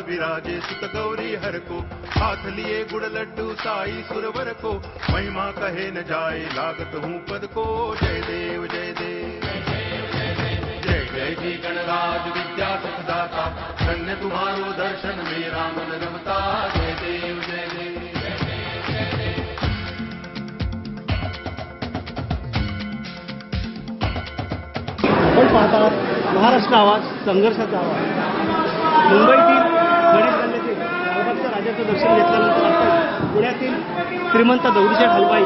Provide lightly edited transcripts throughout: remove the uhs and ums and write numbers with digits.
विराजे सुत गौरी हर को, हाथ लिए गुड़ लड्डू साई सुरवर को, महिमा कहे न जाए लागत हूँ पद को। जय देव जय देव जय जय जी गणराज विद्या सुखदाता, धन्य तुम्हारो दर्शन मेरा मन रमता। जय देव जय देव। आपण पाहतात महाराष्ट्र आवाज संघर्षाचा आवाज। मुंबईतील गणेश गल्लीतील लालबागच्या राजाचं दर्शन घेतल्यानंतर आपण पुण्यातील श्रीमंत दगडूशेठ हलवाई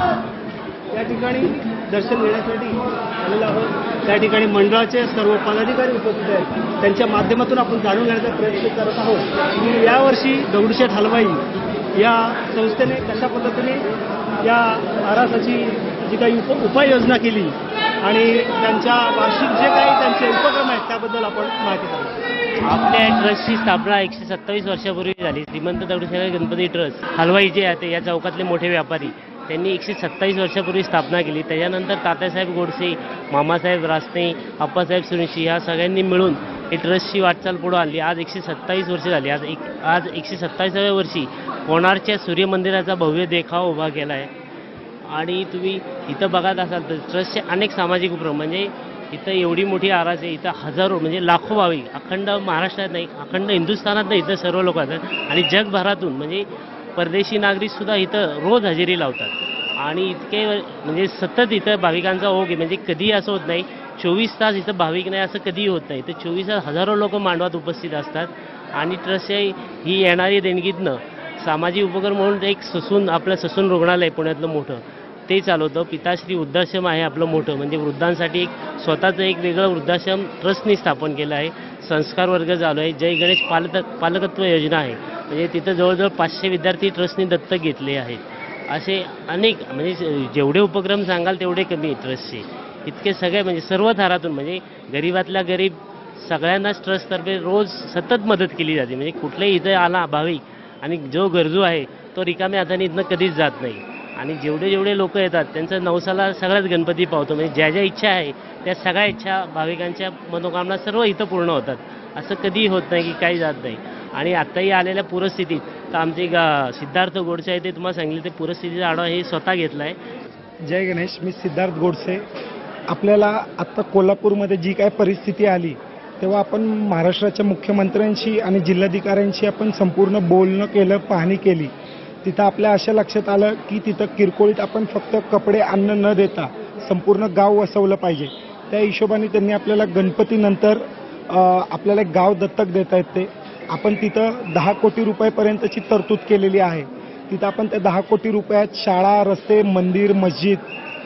या ठिकाणी दर्शन घेण्यासाठी आलेलो आहोत। त्या ठिकाणी मंडळाचे सर्व पदाधिकारी उपस्थित आहेत, त्यांच्या माध्यमातून आपण जाणून घेण्याचा प्रयत्न करत आहोत की यावर्षी दगडूशेठ हलवाई या संस्थेने कशा पद्धतीने या आरासाची जी काही उपाययोजना केली आणि त्यांच्या वार्षिक जे काही त्यांचे उपक्रम आहेत त्याबद्दल आपण माहिती करू। आपल्या ट्रस्टची स्थापना 127 वर्षापूर्वी झाली। श्रीमंत दगडूशेठ गणपती ट्रस्ट हलवाई जे आहे या चौकातले मोठे व्यापारी त्यांनी 127 वर्षापूर्वी स्थापना केली। त्याच्यानंतर तात्यासाहेब गोडसे, मामासाहेब रासने, आप्पासाहेब सुनिशी या सगळ्यांनी मिळून ही ट्रस्टची वाटचाल पुढे आणली। आज 127 वर्ष झाली। आज 127व्या वर्षी कोणार्कच्या सूर्यमंदिराचा भव्य देखावा उभा केला आहे। आणि तुम्ही इथं बघत असाल तर ट्रस्टचे अनेक सामाजिक उपक्रम म्हणजे इथं एवढी मोठी आरास आहे, इथं हजारो म्हणजे लाखो भाविक अखंड महाराष्ट्रात नाही, अखंड हिंदुस्थानात नाही, इथं सर्व लोक असतात आणि जगभरातून म्हणजे परदेशी नागरिकसुद्धा इथं रोज हजेरी लावतात आणि इतके म्हणजे सतत इथं भाविकांचा ओघ आहे। म्हणजे कधीही असं होत नाही 24 तास इथं भाविक नाही असं कधीही होत नाही। तर 24 तास हजारो लोक मांडवात उपस्थित असतात आणि ट्रस्ट ही येणारी देणगीतनं सामाजिक उपक्रम म्हणून एक आपलं ससून रुग्णालय पुण्यातलं मोठं ते चालवतं। पिताश्री वृद्धाश्रम आहे आपलं मोठं, म्हणजे वृद्धांसाठी एक स्वतःचं एक वेगळं वृद्धाश्रम ट्रस्टनी स्थापन केलं आहे। संस्कार वर्ग चालू आहे। जय गणेश पालकत्व योजना आहे, म्हणजे तिथं जवळजवळ 500 विद्यार्थी ट्रस्टनी दत्तक घेतले आहेत। असे अनेक म्हणजे जेवढे उपक्रम सांगाल तेवढे कमी आहे ट्रस्टचे। इतके सगळे म्हणजे सर्व थरातून म्हणजे गरीबातल्या गरीब सगळ्यांनाच ट्रस्टतर्फे रोज सतत मदत केली जाते। म्हणजे कुठल्याही इथं आला भाविक आणि जो गरजू आहे तो रिकाम्या हाताने इथनं कधीच जात नाही आणि जेवढे लोक येतात त्यांचं नवसाला सगळ्याच गणपती पावतो। म्हणजे ज्या इच्छा आहे त्या सगळ्या इच्छा भाविकांच्या मनोकामना सर्व इथं पूर्ण होतात। असं कधीही होत नाही की काही जात नाही। आणि आत्ताही आलेल्या पूरस्थितीत तर आमचे सिद्धार्थ गोडसे आहे ते तुम्हाला सांगितले ते पूरस्थितीचा आढावा हे स्वतः घेतला आहे। जय गणेश, मी सिद्धार्थ गोडसे। आपल्याला आत्ता कोल्हापूरमध्ये जी काय परिस्थिती आली तेव्हा आपण महाराष्ट्राच्या मुख्यमंत्र्यांशी आणि जिल्हाधिकाऱ्यांशी आपण संपूर्ण बोलणं केलं, पाहणी केली। तिथं आपल्या अशा लक्षात आलं की तिथं किरकोळीत आपण फक्त कपडे अन्न न देता संपूर्ण गाव वसवलं पाहिजे। त्या हिशोबाने त्यांनी आपल्याला गणपतीनंतर आपल्याला एक गाव दत्तक देता येते। आपण तिथं 10 कोटी रुपयापर्यंतची तरतूद केलेली आहे। तिथं आपण त्या 10 कोटी रुपयात शाळा, रस्ते, मंदिर, मस्जिद,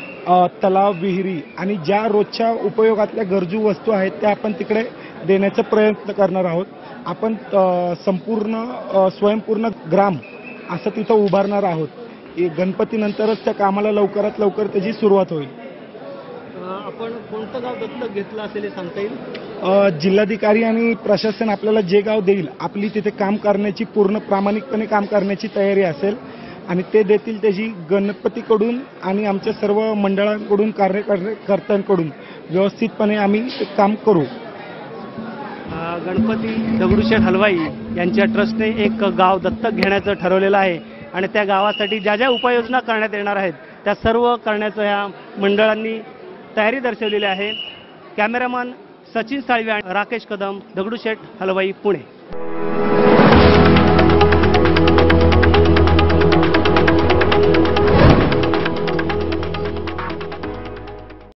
तलाव, विहिरी आणि ज्या रोजच्या उपयोगातल्या गरजू वस्तू आहेत त्या आपण तिकडे देण्याचा प्रयत्न करणार आहोत। आपण संपूर्ण स्वयंपूर्ण ग्राम असं तिथं उभारणार आहोत। गणपतीनंतरच त्या कामाला लवकरात लवकर त्याची सुरुवात होईल। आपण कोणतं गाव दत्तक घेतलं असेल हे सांगता येईल? जिल्हाधिकारी आणि प्रशासन आपल्याला जे गाव देईल आपली तिथे काम करण्याची पूर्ण प्रामाणिकपणे काम करण्याची तयारी असेल आणि ते देतील त्याची गणपतीकडून आणि आमच्या सर्व मंडळांकडून कार्यकर्त्यांकडून व्यवस्थितपणे आम्ही काम करू। गणपती दगडूशेठ हलवाई यांच्या ट्रस्टने एक गाव दत्तक घेण्याचं ठरवलेलं आहे आणि त्या गावासाठी ज्या ज्या उपाययोजना करण्यात येणार आहेत त्या सर्व करण्याचं ह्या मंडळांनी तयारी दर्शवलेली आहे। कॅमेरामन सचिन साळवे, राकेश कदम, दगडूशेठ हलवाई, पुणे।